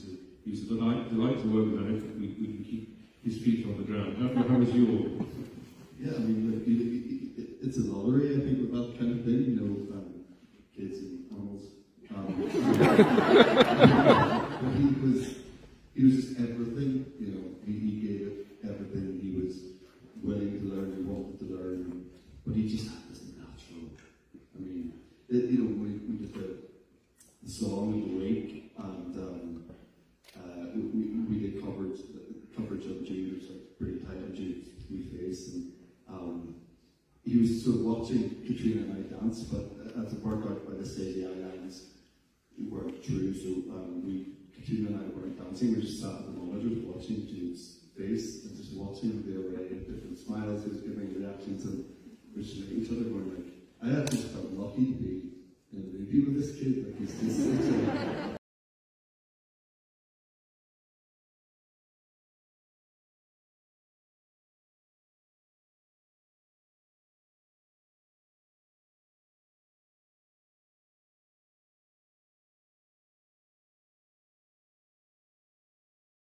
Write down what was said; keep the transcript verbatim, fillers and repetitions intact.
was a, he was a delight, delight to work with, and if we, we can keep his feet on the ground. How, how was your? Yeah, I mean, like, it, it, it's a lottery, I think, with that kind of thing, you know, um, kids and animals. Um, but he was, he was just everything, you know, he, he gave it everything, he was willing to learn, he wanted to learn, but he just had this natural, I mean, it, you know, we, we did the, the song of the week, and um, uh, we, we did coverage, coverage of Jude, which was like pretty tight on Jude's wee face, and um, he was sort of watching Katrina and I dance, but at the workout by the stage, the eye lines weren't true, so um, we, Katrina and I weren't dancing, we were just sat at the monitors watching Jude's face and just watching the array of different smiles he was giving, reactions, and we're just looking at each other going like, I actually felt lucky to be in a movie with this kid, like he's just such a